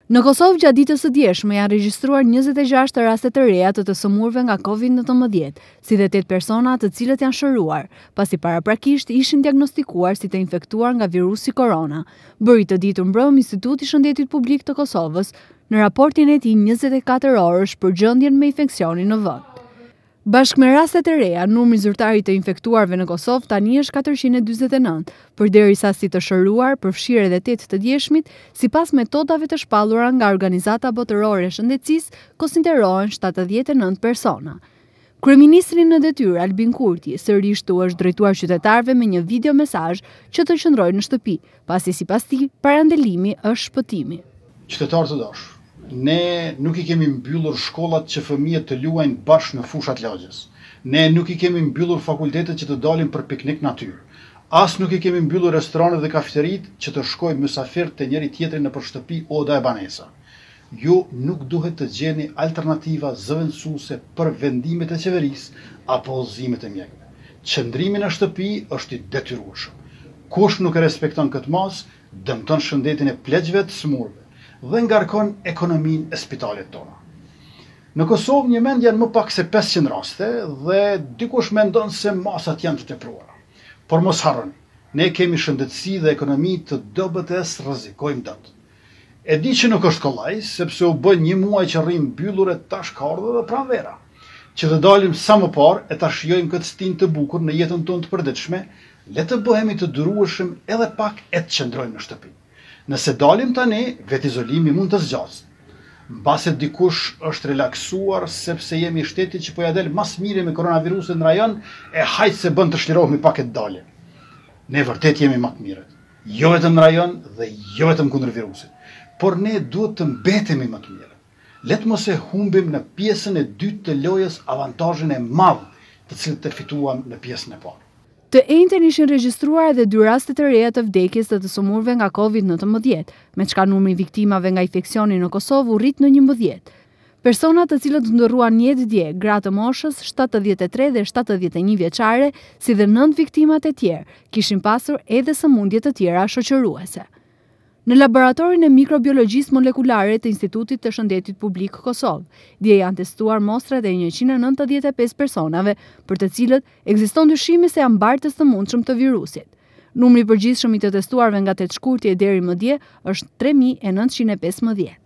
Në Kosovë gjatë ditës së djeshme janë regjistruar 26 raste të reja të sëmurve nga COVID-19, si dhe 8 persona të cilët janë shëruar, pasi paraprakisht ishin diagnostikuar si të infektuar nga virusi korona, bëri të ditur mbrëm Instituti i Shëndetit Publik të Kosovës në raportin e tij 24 orësh për gjendjen me infeksionin në vend. Bashkë me rastet e reja, numri zyrtarit të infektuarve në Kosovë tani është 449, përderisa si të shëruar përfshirë edhe 8 të djeshmit, sipas metodave të shpallura nga Organizata Botërore e Shëndetësisë, konsiderohen 79 persona. Kryeministri në detyrë Albin Kurti sërish u është drejtuar qytetarëve me një video mesazh që të qëndrojnë në shtëpi, pasi sipas tij parandelimi është shpëtimi. Qytetarë të dashur, ne nuk i kemi mbyllur shkollat që fëmijët të luajnë bashkë në fushat lagjes. Ne nuk i kemi mbyllur fakultetet që të dalin për piknik natyrë. As nuk i kemi mbyllur restoranet dhe kafeteritë që të shkojnë mysafir të njëri tjetrin nëpër shtëpi oda e banesa. Ju nuk duhet të gjeni alternativa zëvendësuese për vendimet e qeverisë apo udhëzimet e mjekëve. Qëndrimi në shtëpi është i detyrueshëm. Kush nuk e respekton këtë mas, dëmton shëndetin e pleqve të smurve dhe ngarkon ekonominë e spitalet tona. Në Kosovë një mend janë më pak se 500 raste dhe dikush mendon se masat janë të tepruara. Por mos harroni, ne kemi shëndetësi dhe ekonomi të dobët rrezikojmë dot. E di që nuk është kollaj, sepse u bën një muaj që rrim mbyllur e tash ka ardhur dhe pranvera. Që të dalim sa më parë e ta shijojmë këtë stinë të bukur në jetën tonë të përditshme, le të bëhemi të durueshëm edhe pak e të qëndrojmë në shtëpi. Nëse dalim tani, vetë izolimi mund të zgjasë. Mbase dikush është relaksuar sepse jemi shteti që po ja del mas miri me koronavirusin në rajon, e hajtë se bën të shlirohemi pak e të dalim. Ne vërtet jemi më të mirët, jo vetëm në rajon dhe jo vetëm kundër virusit, por ne duhet të mbetemi më të mirët. Letë mos e humbim në pjesën e dytë të lojës avantazhin e madh të cilët të fituam në pjesën e parë. Të njëjtën ishin regjistruar edhe 2 raste të reja të vdekjes të sëmurve nga COVID-19, me çka numri viktimave nga infeksioni në Kosovë u rrit në 11. Personat të cilët ndërruan jetë dje, gra të moshës 73 dhe 71 vjeçare, si dhe 9 viktimat e tjerë, kishin pasur edhe sëmundje të tjera shoqëruese. Në laboratorin e mikrobiologjisë molekulare të Institutit të Shëndetit Publik Kosovë, dje janë testuar mostrat e 195 personave, për të cilët ekziston dyshimi se janë bartës të mundshëm të virusit. Numri i përgjithshëm i të testuarve nga 8 shkurtje deri më dje është 3915.